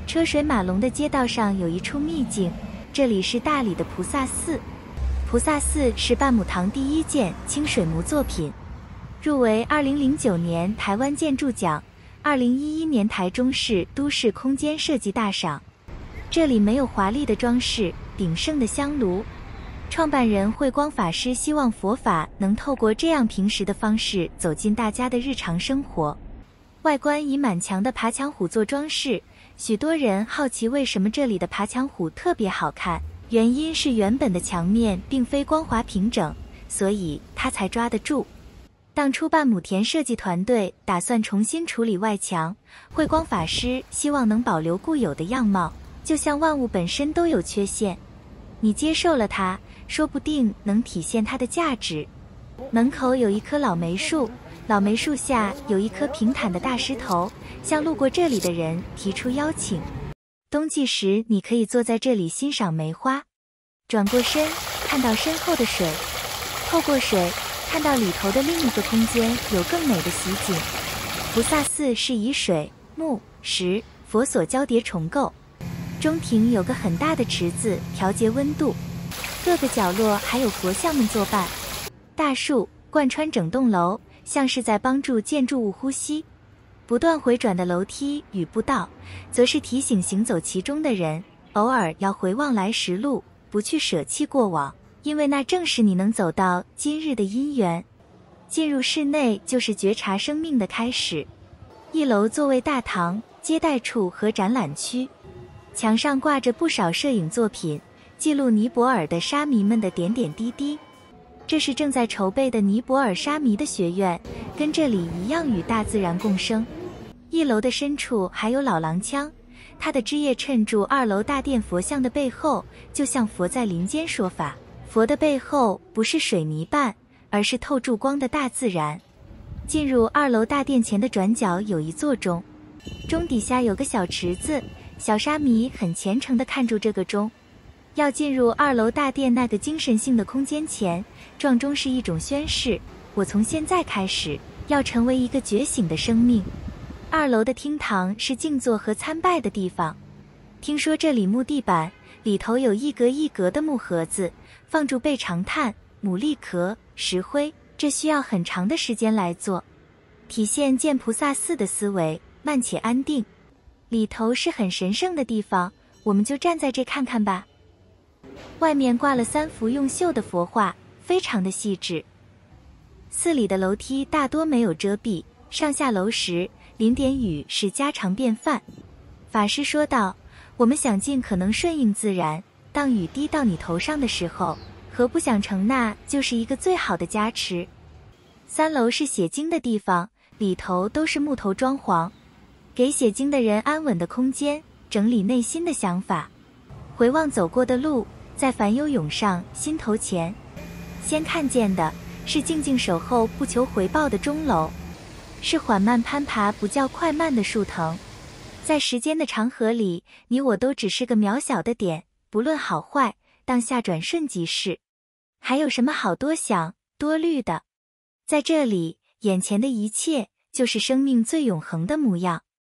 车水马龙的街道上有一处秘境，这里是大理的菩萨寺。菩萨寺是半亩堂第一件清水模作品，入围2009年台湾建筑奖、2011年台中市都市空间设计大赏。这里没有华丽的装饰，鼎盛的香炉。创办人慧光法师希望佛法能透过这样平实的方式走进大家的日常生活。外观以满墙的爬墙虎做装饰，许多人好奇为什么这里的爬墙虎特别好看，原因是原本的墙面并非光滑平整，所以它才抓得住。当初半亩田设计团队打算重新处理外墙，慧光法师希望能保留固有的样貌，就像万物本身都有缺陷，你接受了它，说不定能体现它的价值。门口有一棵老梅树，老梅树下有一颗平坦的大石头，向路过这里的人提出邀请。冬季时你可以坐在这里欣赏梅花，转过身看到身后的水，透过水看到里头的另一个空间有更美的奇景。菩萨寺是以水、木、石、佛所交叠重构，中庭有个很大的池子调节温度，各个角落还有佛像们作伴。大树贯穿整栋楼，像是在帮助建筑物呼吸。不断回转的楼梯与步道，则是提醒行走其中的人，偶尔要回望来时路，不去舍弃过往，因为那正是你能走到今日的因缘。进入室内就是觉察生命的开始。一楼作为大堂、接待处和展览区，墙上挂着不少摄影作品，记录尼泊尔的沙弥们的点点滴滴。这是正在筹备的尼泊尔沙弥的学院，跟这里一样与大自然共生。一楼的深处还有老廊枪，它的枝叶衬住2楼大殿佛像的背后，就像佛在林间说法。佛的背后不是水泥瓣，而是透注光的大自然。进入2楼大殿前的转角有一座钟，钟底下有个小池子，小沙弥很虔诚地看住这个钟。要进入2楼大殿那个精神性的空间前，撞钟是一种宣誓，我从现在开始要成为一个觉醒的生命。2楼的厅堂是静坐和参拜的地方，听说这里木地板里头有一格一格的木盒子，放住贝长炭、牡蛎壳、石灰，这需要很长的时间来做，体现见菩萨寺的思维，慢且安定。里头是很神圣的地方，我们就站在这看看吧。外面挂了3幅用绣的佛画，非常的细致。寺里的楼梯大多没有遮蔽，上下楼时淋点雨是家常便饭。法师说道，我们想尽可能顺应自然，当雨滴到你头上的时候，何不想成那就是一个最好的加持。3楼是写经的地方，里头都是木头装潢，给写经的人安稳的空间，整理内心的想法。回望走过的路，在烦忧涌上心头前，先看见的是静静守候不求回报的钟楼，是缓慢攀爬不叫快慢的树藤。在时间的长河里，你我都只是个渺小的点，不论好坏，当下转瞬即逝。还有什么好多想多虑的？在这里，眼前的一切就是生命最永恒的模样。